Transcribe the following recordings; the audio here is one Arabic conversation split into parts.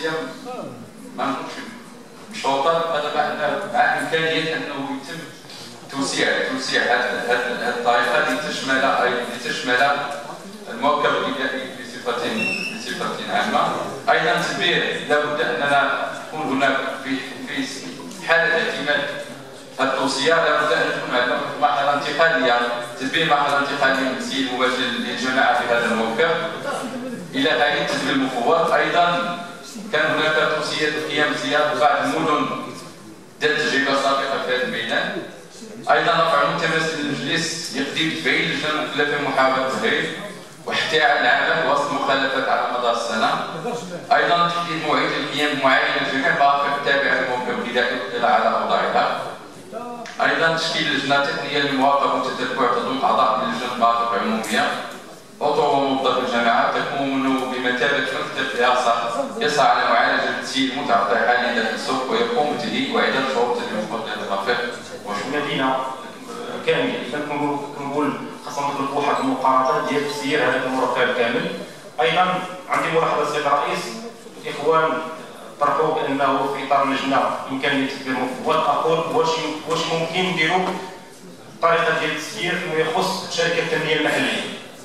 التوصيه ما نقولش مشروطه مع امكانيه انه يتم توسيع هذه الطريقه لتشمل الموكب الغذائي بصفه عامه. ايضا تدبير لابد اننا تكون هناك في حاله اعتماد التوصيه لابد ان تكون هناك مرحله انتقاليه، تدبير مرحله انتقاليه من التسيير المباشر للجماعه في هذا الموكب الى هيئه التدبير المفوض. ايضا كان هناك توصيه قيام زياره بعض المدن ذات تجربه سابقه في هذا الميدان. ايضا رفع متمثل المجلس يقضي بتفعيل اللجنه المكلفه بمحاربه التهريب واحتيال العمل وسط مخالفات على مدار السنه. ايضا تحديد موعد القيام بمعاينه جميع المرافق التابعه للموكب الغذائي والاطلاع على اوضاعها. ايضا تشكيل لجنه تقنيه للمراقبه والتتبع تضم اعضاء من لجنه المرافق العموميه. اطر موظف الجامعه تكون بمثابه مكتب يسعى على معالجه التسيير المتعطل حاليا داخل السوق ويقوم بتهيئ واعداد شروط المفوض للمرافق مدينه كامله. اذا كنقول خاصنا نطلبوا واحد المقارنه ديال تسيير هذا المرافق الكامل. ايضا عندي ملاحظه سيد الرئيس، الاخوان طرحوا بانه في اطار اللجنه امكانيه تدبير مفوض. اقول واش ممكن نديروا طريقه ديال التسيير فيما يخص شركه التنميه المحليه.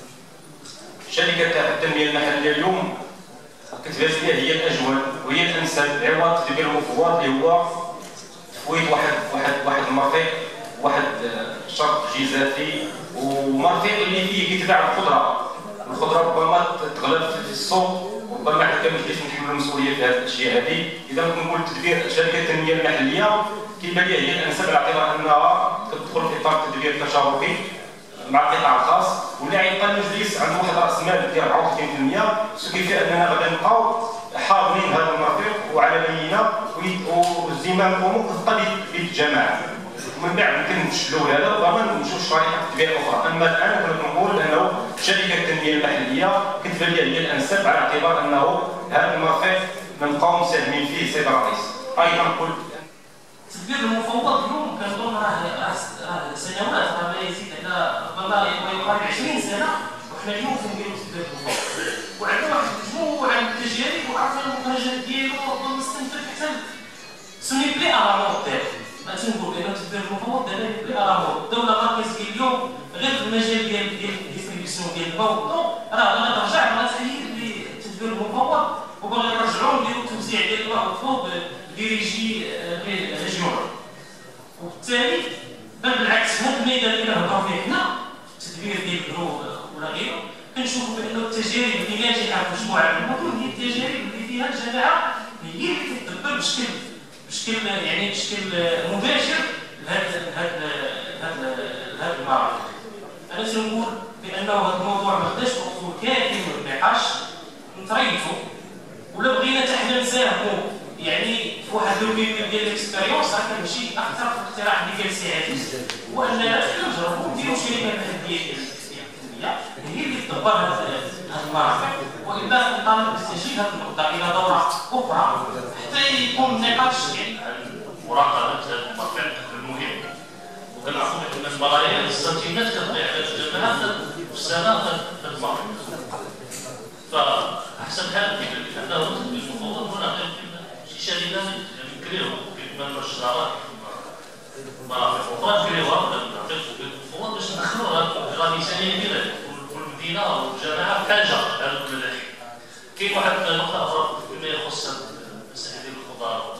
شركه التنميه المحليه اليوم كتبان لي هي الاجود وهي الانسب عوض تدبير المفوض اللي هو تفويض واحد المرفق، واحد شرط جزافي ومرفق اللي فيه كيتباع الخضره ربما تغلب في السوق، ربما حنا كمجلس نحملوا المسؤوليه في هذه الاشياء هذه. اذا كنقول تدبير شركه التنميه المحليه كيبان لي هي الانسب على اعتبار انها تدخل في اطار التدبير التشاركي مع القطاع الخاص، ولا يبقى المجلس عنده واحد راس مال ديال 34% كيفي اننا غادي نبقاو حاضرين هذا المرفق وعلى بينه والزمام الامور تبقى بيد الجماعه. ومن بعد يمكن نشلوا هذا وما نمشيوش طريقه تدبير اخرى. اما الان كنقول انه شركه التنميه المحليه كتبان لي هي الانسب على اعتبار انه هذا المرفق نبقاو مساهمين فيه سيد الرئيس. ايضا قلت تدبير المفوض اليوم كنظن راه سنوات، راه لا يزيد على ربما يقارب 20 سنه وحنا اليوم كنديروا تدبير المفوض، وعندنا واحد مجموعه من التجارب وعرفنا المخرجات ديالو ونستنتج حتى سوني بلي ارامون ديالو. ما تنقول بان تدبير المفوض دابا بلي ارامون الدوله المركزيه اليوم غير في المجال ديال الديستريبيسيون ديال الموضوع راه غادي ترجع غادي تحيد لتدبير المفوض وباغي نرجعوا نديروا التوزيع ديال المفوض ديريجي ريجيونال. وبالتالي بل بالعكس هذا الميدان اللي هضروا فيه حنا التدبير ديال البنوك ولا غيره كنشوفوا بانه التجارب اللي ناجحه في مجموعه من المدن هي التجارب اللي فيها الجماعه هي اللي كتدبر بشكل مباشر لهذا المرافق. انا تنقول بانه هذا الموضوع ما خداش وقت كافي من النقاش نطريتو، ولا بغينا حتى حنا نساهموا يعني في واحد لوبي ديال الاكسبيريونس راه كنمشي اكثر في الاقتراح اللي كان سي عزيز هو ان نجربوا نديروا شركه محليه ديال التنميه هي اللي تدبر هذا المرافق، والا نطالب باستجيب هذه النقطه الى دوره اخرى حتى يكون النقاش يعني مراقبه المرافق المهم. وكنعرفوا ان الملايين السنتيمات كتضيع على الجماعه في السنه في المرافق. فاحسن حال انه المفوض هنا شي شركه نكريوها كما الشجرات المرافق اخرى نكريوها المفوض باش ندخلوها غميزانيه كبيره والمدينه والجماعه بحاجه لهذا المداخل. كاين واحد النقطه اخرى فيما يخص مسائل الخضار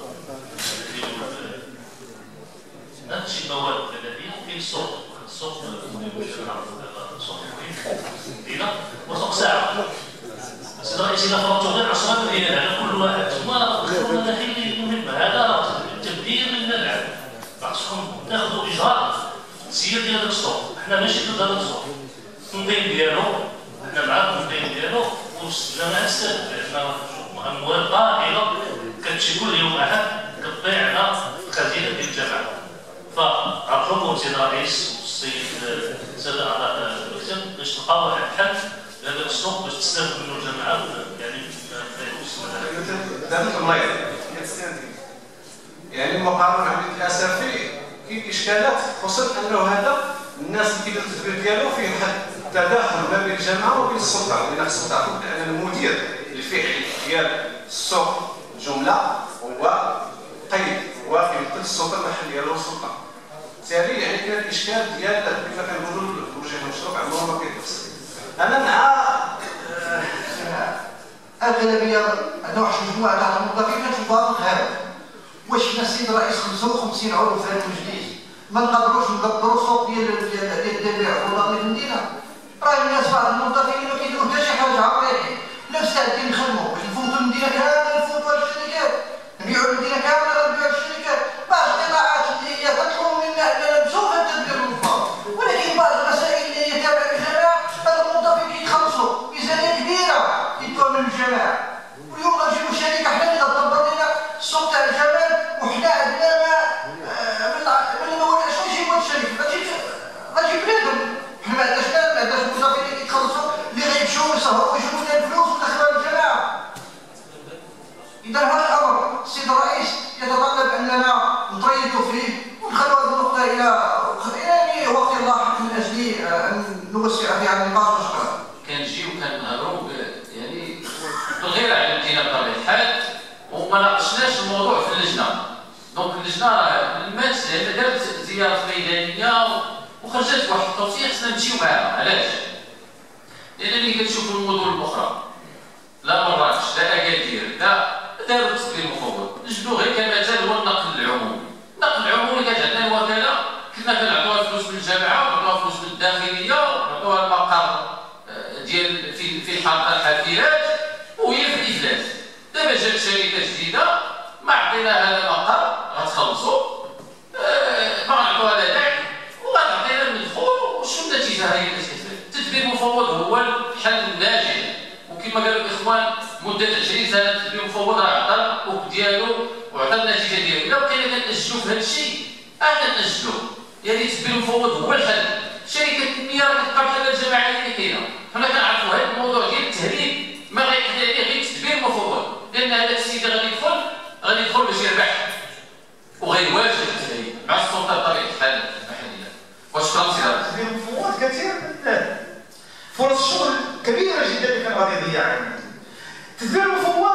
هذا الشيء مواد بلديه وكاين السوق سوق المدينه وسوق ساعه. سيدي الرئيس اذا فرضتوا غير 10 مليون على كل واحد ثم دخلوا مداخل مهمه هذا تبذير للملعب. خاصكم تاخذوا اجراء تسيير ديال هذا السوق. حنا ماشي ضد هذا السوق، التنظيم ديالو حنا مع التنظيم ديالو والجماعه تستافد. حنا اموال طائله كتمشي كل يوم احد كتضيع على الخزينه ديال الجماعه. فارجوكم سيدي الرئيس والسيد الساده اعضاء المكتب باش تلقاو واحد الحل لهذا السوق باش تستافد منه الجماعه يعني هذا المريض يعني المقارنه عند الاسف كاين اشكالات، خصوصا انه هذا الناس اللي كيديروا التدبير ديالو فيه واحد التداخل ما بين الجماعه وبين السلطه. لان خصك تعرفوا ان المدير الفعلي ديال السوق جمله هو قيد ويمثل السلطه المحليه له السلطه. بالتالي يعني كاين الاشكال ديال كيف كنقولوا الوجه المشروع عمره ما كيتفصل. انا مع اغلبيه عندنا واحد المجموعه تاع الموظفين كتوافق هذا. واش السيد الرئيس 55 عضو في هذا المجلس ما نقدروش ندبروا السوق ديال البيع والتطبيق في المدينه؟ راه الناس بعض الموظفين ما كيديروا حتى شي حاجه عقليه، لا مستعدين نخدموا باش نفوتوا المدينه كامله، نفوتوا الشركات، نبيعوا المدينه كامله، نبيعوا الشركات، باش القطاعات اللي هي تطلب منا نمشوا في التدبير المفاوض. ولكن بعض المسائل اللي هي تابعه للجماعه هذا الموظفين كيتخلصوا ميزانيه كبيره يدوها من الجماعه، واليوم غنجيبوا شركه حنا اللي غتدبر لنا السوق تاع الجمال، وحنا عندنا من الاول شنو نجيبوا هاد الشركه؟ غتجيب بلادهم، حنا ما عندناش موظفين اللي كيتخلصوا اللي غيمشيو يسهروا ويجيبوا لنا الفلوس ويدخلوها للجماعه. إذا هذا الأمر السيد الرئيس يتطلب أننا نطريقوا فيه ونخلوا هذه النقطة إلى وقت لاحق من أجل أن نوسع فيها النقاش. وشكرا. كنجيو كنهضروا يعني بالغير على المدينة بطبيعة الحال وما ناقشناش الموضوع في اللجنة. دونك اللجنة راه لمات لأن دارت زيارة ميدانية وخرجت واحد التوصية خصنا نمشيو معاها. علاش؟ لأن ملي كتشوفوا المدن الأخرى لا مراكش لا أكادير لا داروا التدبير المفوض، نجبدوا غير كمثال هو النقل العمومي. النقل العمومي كانت عندنا الوكاله كنا كنعطوها الفلوس من الجامعه ونعطوها الفلوس من الداخليه ونعطوها المقر ديال في الحلقه الحافلات وهي في الافلاس. دابا جات شركه جديده ما عطيناها لا مقر غتخلصوا ما غنعطوها لا دعم وغتعطينا المدخول وشنو النتيجه هي اللي كتحصل. التدبير المفوض هو الحل الناجح وكما قالوا الاخوان مده 20 سنه التدبير المفوض راه عطى الحقوق ديالو وعطى النتيجه ديالو. الا بقينا كنأجلوا في هذا الشيء كنأجلوا. يعني التدبير المفوض هو الحل. شركه التنميه راه كتبقى بحال الجماعات اللي كاينه. حنا كنعرفوا هذا الموضوع ديال التهريب ما غيحل عليه غير التدبير المفوض، لان هذاك السيد غادي يدخل باش يربح وغيواجه التهريب مع السلطه بطبيعه الحال المحليه. وشكرا سي رئيس. التدبير المفوض كثير من البلاد فرص شغل كبيره جدا اللي كان غادي يضيع علينا. التدبير المفوض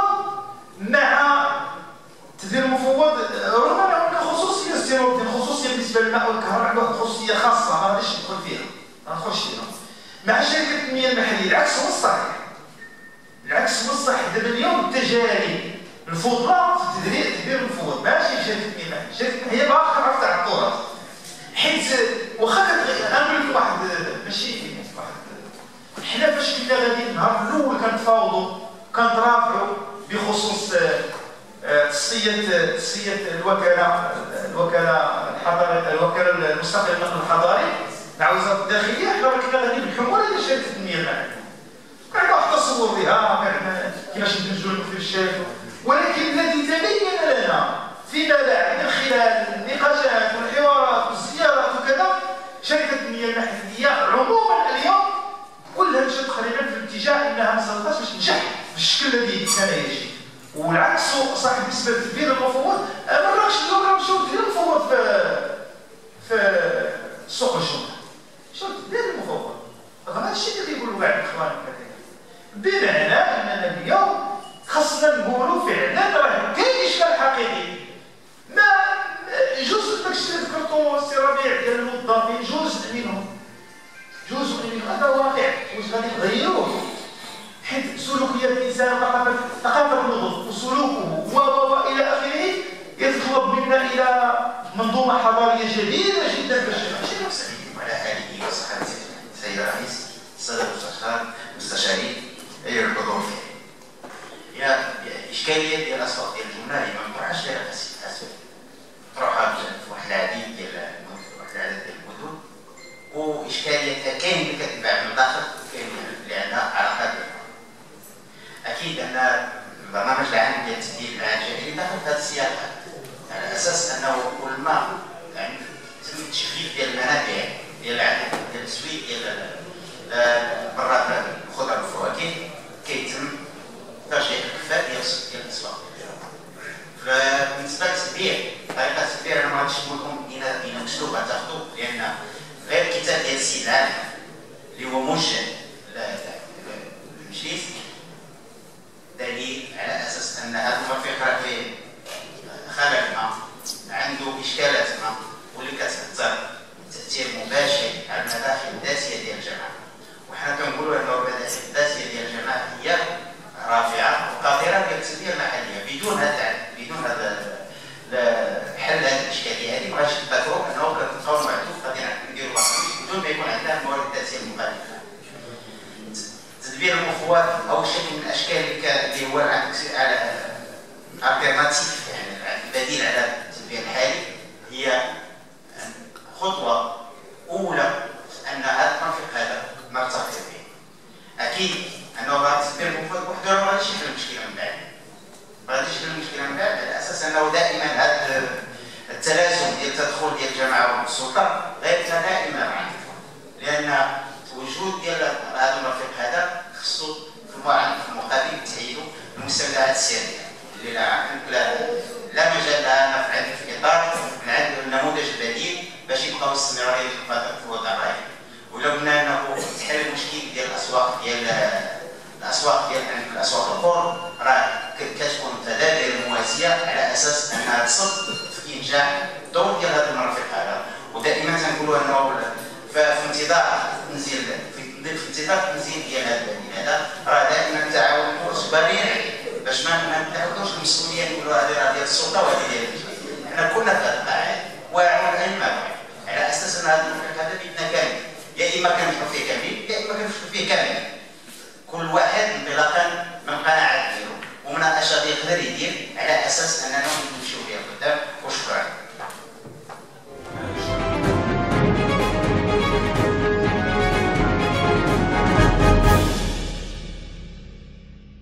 مع التدبير المفوض رغم ان هناك خصوصيه استيراديه، الخصوصيه بالنسبه للماء والكهرباء عندها خصوصيه خاصه ما غاديش ندخل فيها، ما ندخلش فيها. مع شركه التنميه المحليه العكس هو الصحيح. العكس هو الصحيح. دابا اليوم التجارب الفضلى في التدبير المفوض ماشي في شركه التنميه المحليه، شركه التنميه هي باقا كتعرف تاع التراث. حيت واخا نقول لك واحد ماشي واحد حنا فاش كنا غاديين النهار الاول كنتفاوضوا كنترافعوا بخصوص تصفيه الوكاله المستقله للنقل الحضاري مع وزاره الداخليه. حنا كنا غاديين بالحموله ديال شركه التنميه المحليه. كان واحد التصور بها كان كيفاش ندمجوا المكتب الشركه، ولكن الذي تبين لنا فيما بعد من خلال النقاشات والحوارات والزيارات وكذا شركه التنميه المحليه عموما اليوم كلها مشات تقريبا في الاتجاه انها ما صدقتش باش تنجح بالشكل الذي كان يجري. والعكس صح بالنسبه للتدبير المفوض. ما راكش اليوم راه مشاو التدبير المفوض في سوق الجمعه. مشاو التدبير المفوض. هذا الشيء اللي يقولوا كاع الاخوان الكثير. بمعنى اننا اليوم خاصنا نقولوا فعلا راه كاين اشكال حقيقي. ما جزء داكشي اللي ذكرتو السي ربيع ديال الموظفين جزء منهم هذا واقع واش غادي نغيروه. حيت سلوكيات الانسان ثقافه النضج وسلوكه والى اخره يتطلب منا الى منظومه حضاريه جديده جدا باش نمشي نسلم على اله وصحبه السيد الرئيس الساده المستشارين ايها الحضور. هي اشكاليه ديال الاسواق ديال الجمله اللي ما نطرحهاش فيها اسفل نطرحها في واحد العديد ديال المدن واشكاليه كاين اللي كتباع من الداخل وكاين تدبير المفوض او شكل من اشكال اللي هو الالترناتيف، يعني البديل على التدبير الحالي، هي خطوه اولى ان هذا التنفيذ هذا نرتقي به. اكيد انه هذا التدبير المفوض وحده ما غاديش يحل المشكله من بعد، ما غاديش يحل المشكله من بعد، على اساس انه دائما هذا التلازم ديال التدخل ديال الجماعه والسلطه غيبقى دائما معنا، لان وجود ديال هذا المرفق هذا خصو في المقابل تعيدوا المستودعات السياديه اللي لا مجال لها في عندك في اطار من عند النموذج البديل باش يبقاو الاستمراريه في الوضع الراهن. ولو قلنا انه تحل المشكل ديال الاسواق ديال الاسواق الاخرى راه كتكون تدابير موازيه على اساس انها تصب في انجاح الدور ديال هذا المرفق هذا. ودائما تنقولوا انه في انتظار التنزيل ديال هذا البديل هذا راه دائما التعاون اجباري باش ما ناخذوش المسؤوليه نقولوا هذه راه ديال السلطه وهذه ديال الجهه. حنا كنا في هذا القاعده واعون ايما على اساس ان هذا المرفق هذا بيدنا كامل، يا اما كنفتحوا فيه كامل يا اما كنفتحوا فيه كامل، كل واحد انطلاقا من قناعه ديالو ومناقشه اللي يقدر يدير على اساس اننا نمشيو